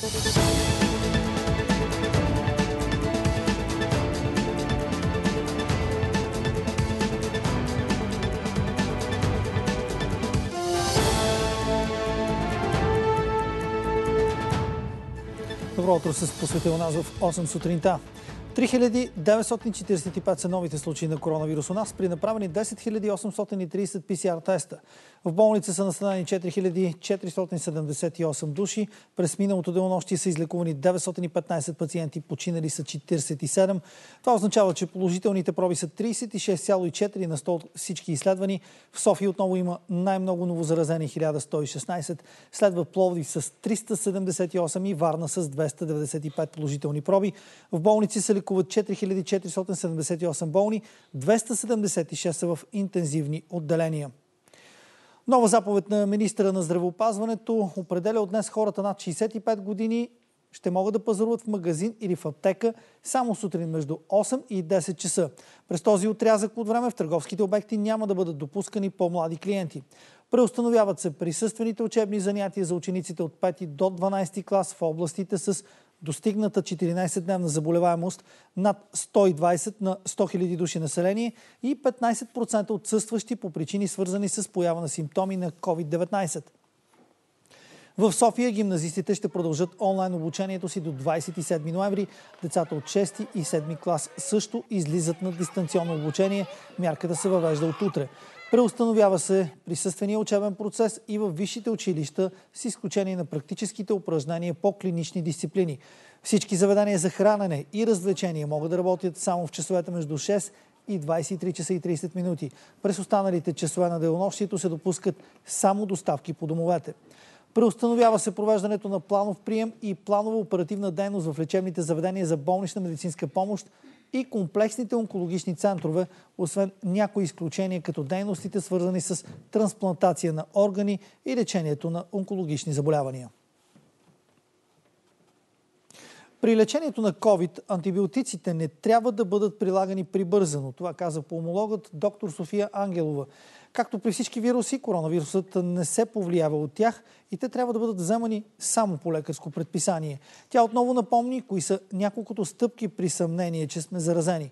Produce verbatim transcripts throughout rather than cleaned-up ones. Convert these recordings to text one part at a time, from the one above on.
Добро утро с посветил нас в осем сутринта. три хиляди деветстотин четиридесет и пет са новите случаи на коронавирус у нас, при направени десет хиляди осемстотин и тридесет пи си ар теста. В болница са настанени четири хиляди четиристотин седемдесет и осем души. През миналото денонощие са излекувани деветстотин и петнадесет пациенти, починали са четиридесет и седем. Това означава, че положителните проби са тридесет и шест цяло и четири на сто от всички изследвани. В София отново има най-много новозаразени хиляда сто и шестнадесет. Следва Пловдив с триста седемдесет и осем и Варна с двеста деветдесет и пет положителни проби. В болници се лекуват четири хиляди четиристотин седемдесет и осем болни, двеста седемдесет и шест са в интензивни отделения. Нова заповед на министъра на здравеопазването определя от днес хората над шейсет и пет години ще могат да пазаруват в магазин или в аптека само сутрин между осем и десет часа. През този отрязък от време в търговските обекти няма да бъдат допускани по-млади клиенти. Преустановяват се присъствените учебни занятия за учениците от пети до дванадесети клас в областите с достигната четиринадесетдневна заболеваемост над сто и двадесет на сто хиляди души население и петнадесет процента отсъстващи по причини свързани с поява на симптоми на ковид деветнадесет. В София гимназистите ще продължат онлайн обучението си до двадесет и седми ноември. Децата от шести и седми клас също излизат на дистанционно обучение. Мярката се въвежда от утре. Преустановява се присъствения учебен процес и в висшите училища с изключение на практическите упражнения по клинични дисциплини. Всички заведения за хранене и развлечение могат да работят само в часовете между шест и двадесет и три часа и тридесет минути. През останалите часове на денонощието се допускат само доставки по домовете. Преустановява се провеждането на планов прием и планова оперативна дейност в лечебните заведения за болнична медицинска помощ и комплексните онкологични центрове, освен някои изключения, като дейностите свързани с трансплантация на органи и лечението на онкологични заболявания. При лечението на ковид антибиотиците не трябва да бъдат прилагани прибързано. Това каза пулмологът доктор София Ангелова. Както при всички вируси, коронавирусът не се повлиява от тях и те трябва да бъдат вземани само по лекарско предписание. Тя отново напомни кои са няколкото стъпки при съмнение, че сме заразени.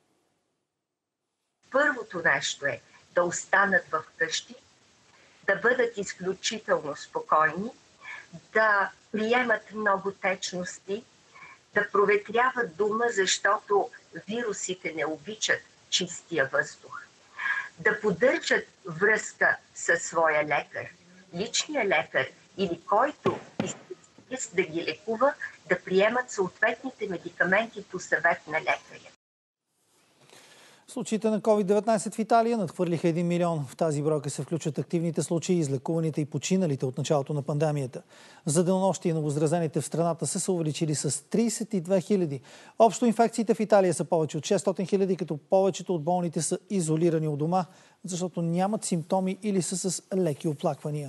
Първото нещо е да останат в къщи, да бъдат изключително спокойни, да приемат много течности, да проветряват дома, защото вирусите не обичат чистия въздух. Да поддържат връзка със своя лекар, личния лекар или който да ги лекува, да приемат съответните медикаменти по съвет на лекаря. Случаите на ковид деветнадесет в Италия надхвърлиха един милион. В тази бройка се включват активните случаи, излекуваните и починалите от началото на пандемията. За денонощие новозаразените в страната са се увеличили с тридесет и две хиляди. Общо инфекциите в Италия са повече от шестстотин хиляди, като повечето от болните са изолирани от дома, защото нямат симптоми или са с леки оплаквания.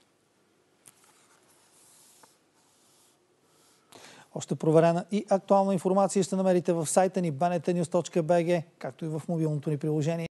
Още проверена и актуална информация ще намерите в сайта ни би ен те нюз точка би джи, както и в мобилното ни приложение.